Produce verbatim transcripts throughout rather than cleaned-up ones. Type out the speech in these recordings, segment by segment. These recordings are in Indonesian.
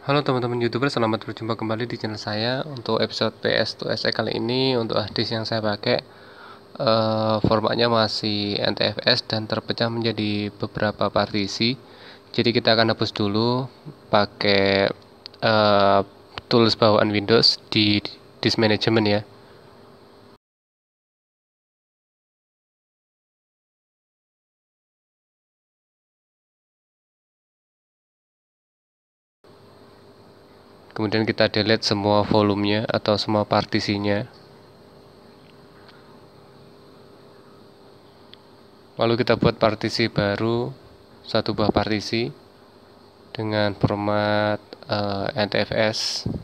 Halo teman-teman YouTuber, selamat berjumpa kembali di channel saya. Untuk episode P S dua S E kali ini, untuk harddisk yang saya pakai eh, formatnya masih N T F S dan terpecah menjadi beberapa partisi. Jadi kita akan hapus dulu pakai eh, tools bawaan Windows di disk management ya. Kemudian kita delete semua volumenya atau semua partisinya. Lalu kita buat partisi baru, satu buah partisi dengan format uh, N T F S.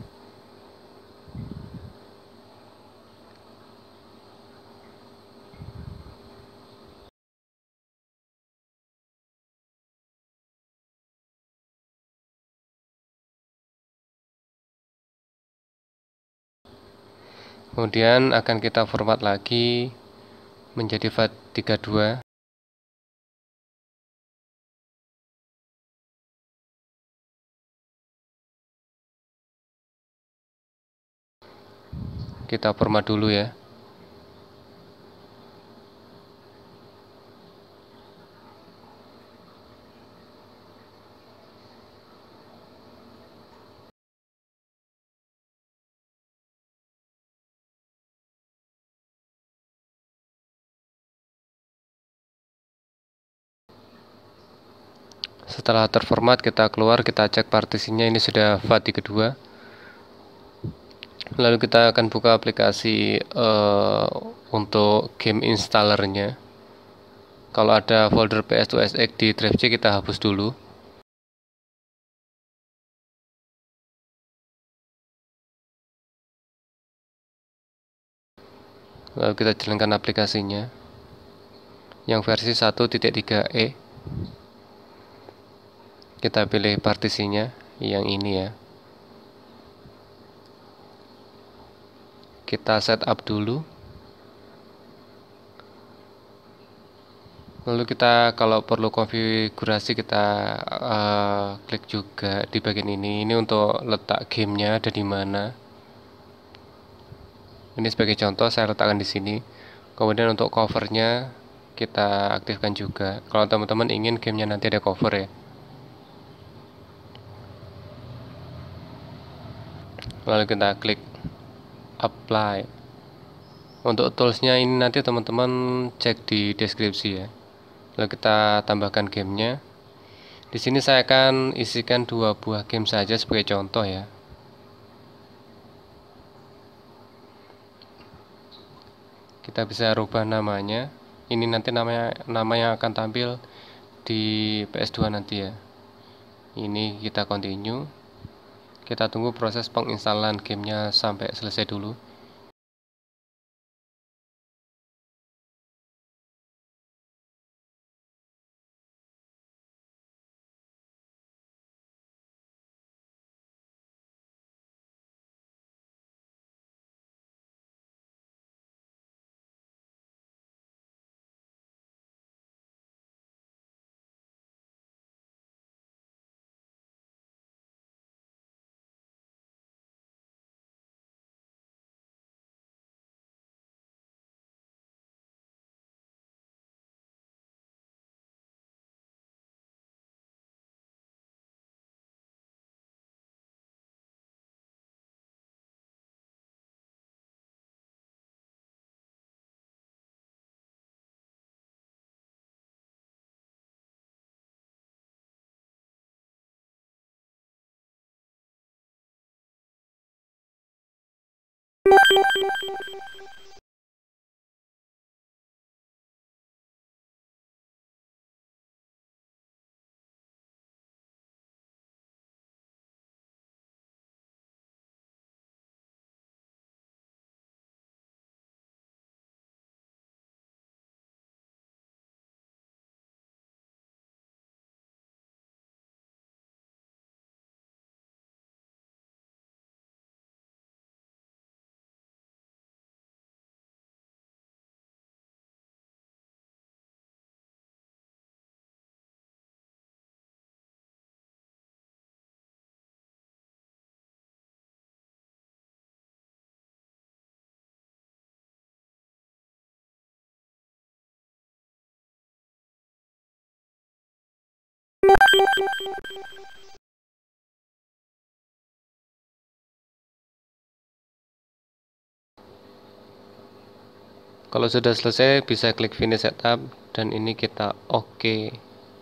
Kemudian akan kita format lagi menjadi FAT tiga puluh dua. Kita format dulu ya. Setelah terformat, kita keluar, kita cek partisinya ini sudah FAT tiga puluh dua. Lalu kita akan buka aplikasi uh, untuk game installernya. Kalau ada folder P S dua S X di drive C, kita hapus dulu. Lalu kita jalankan aplikasinya yang versi satu titik tiga E. Kita pilih partisinya yang ini ya. Kita setup dulu. Lalu kita kalau perlu konfigurasi, kita uh, klik juga di bagian ini. Ini untuk letak gamenya ada di mana. Ini sebagai contoh saya letakkan di sini. Kemudian untuk covernya kita aktifkan juga. Kalau teman-teman ingin gamenya nanti ada cover ya. Lalu kita klik apply. Untuk toolsnya ini nanti teman-teman cek di deskripsi ya. Lalu kita tambahkan gamenya. Di sini saya akan isikan dua buah game saja sebagai contoh ya. Kita bisa rubah namanya. Ini nanti namanya nama yang akan tampil di P S dua nanti ya. Ini kita continue. Kita tunggu proses penginstalan gamenya sampai selesai dulu. Kalau sudah selesai bisa klik finish setup dan ini kita oke.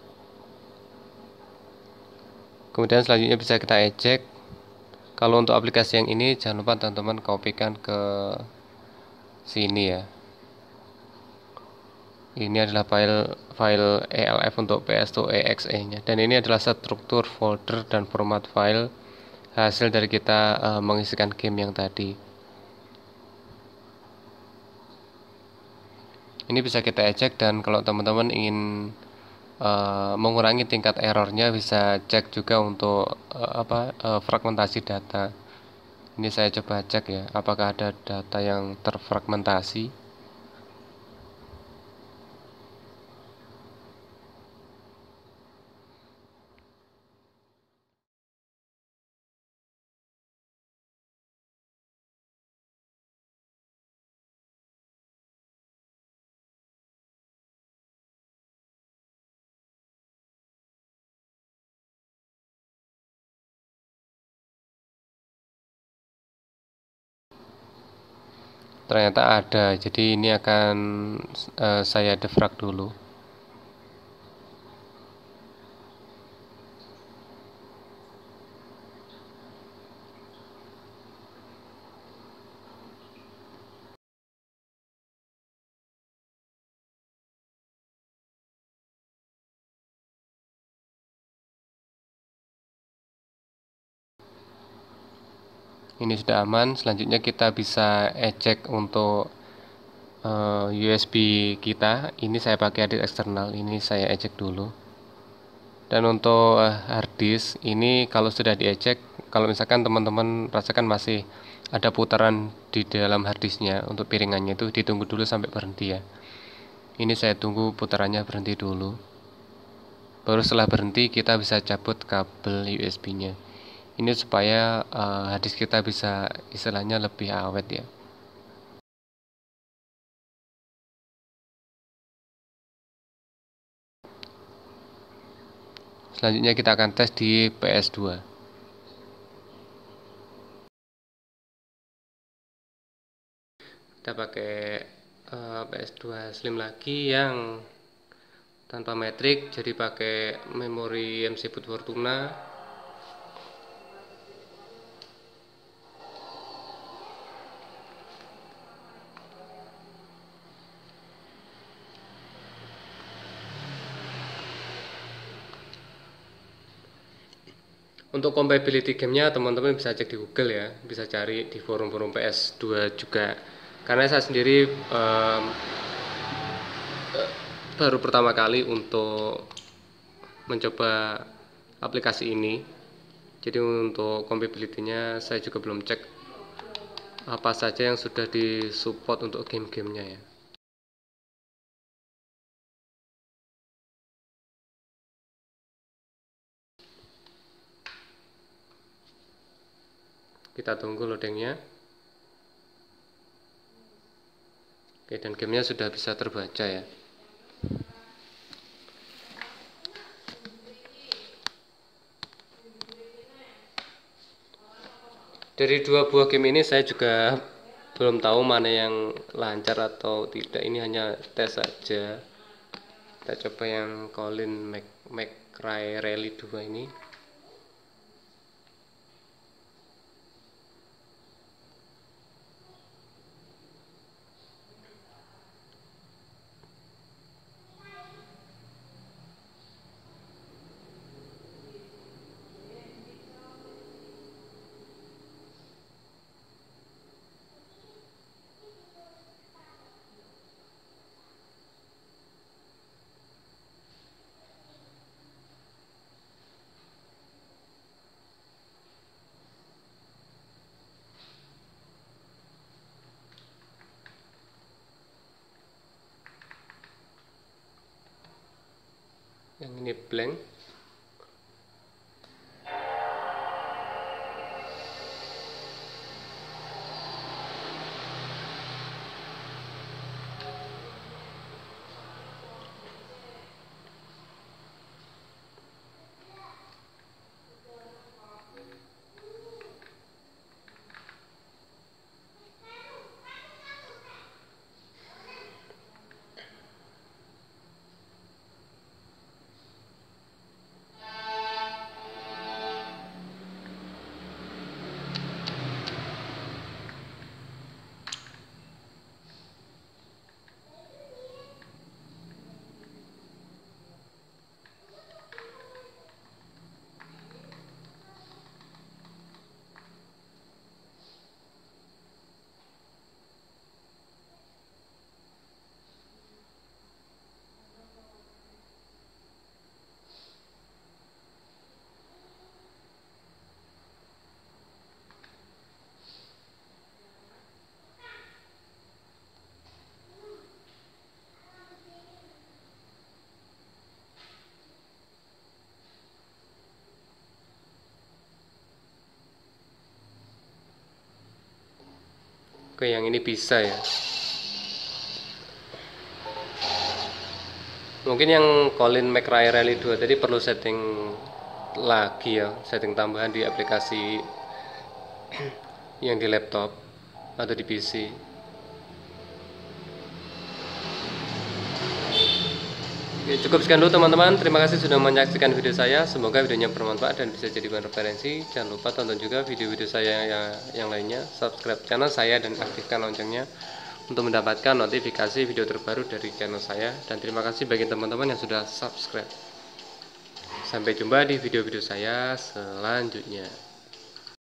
Kemudian selanjutnya bisa kita eject. Kalau untuk aplikasi yang ini jangan lupa teman-teman kopikan ke sini ya. Ini adalah file file elf untuk P S dua exe nya, dan ini adalah struktur folder dan format file hasil dari kita uh, mengisikan game yang tadi. Ini bisa kita eject, dan kalau teman-teman ingin uh, mengurangi tingkat errornya bisa cek juga untuk uh, apa uh, fragmentasi data. Ini saya coba cek ya, apakah ada data yang terfragmentasi. Ternyata ada, jadi ini akan uh, saya defrag dulu. Ini sudah aman. Selanjutnya kita bisa eject untuk uh, U S B kita. Ini saya pakai hard disk eksternal, ini saya eject dulu. Dan untuk uh, hard disk ini kalau sudah di eject, kalau misalkan teman-teman rasakan masih ada putaran di dalam hard disknya, untuk piringannya itu ditunggu dulu sampai berhenti ya. Ini saya tunggu putarannya berhenti dulu. Baru setelah berhenti kita bisa cabut kabel U S B nya. Ini supaya uh, hard disk kita bisa istilahnya lebih awet ya. Selanjutnya kita akan tes di P S dua. Kita pakai uh, P S dua Slim lagi yang tanpa metrik, jadi pakai memori M C Boot Fortuna. Untuk compatibility gamenya teman-teman bisa cek di Google ya, bisa cari di forum-forum P S dua juga. Karena saya sendiri um, baru pertama kali untuk mencoba aplikasi ini, jadi untuk compatibility-nya saya juga belum cek apa saja yang sudah disupport untuk game-gamenya ya. Kita tunggu loadingnya. Oke, dan gamenya sudah bisa terbaca ya. Dari dua buah game ini saya juga belum tahu mana yang lancar atau tidak. Ini hanya tes saja. Kita coba yang Colin McRae Rally dua ini. Yang ini blank. Oke, yang ini bisa ya. Mungkin yang Colin McRae Rally dua tadi perlu setting lagi ya, setting tambahan di aplikasi yang di laptop atau di P C. Oke, cukup sekian dulu teman-teman. Terima kasih sudah menyaksikan video saya. Semoga videonya bermanfaat dan bisa jadi bahan referensi. Jangan lupa tonton juga video-video saya yang, yang lainnya. Subscribe channel saya dan aktifkan loncengnya untuk mendapatkan notifikasi video terbaru dari channel saya. Dan terima kasih bagi teman-teman yang sudah subscribe. Sampai jumpa di video-video saya selanjutnya.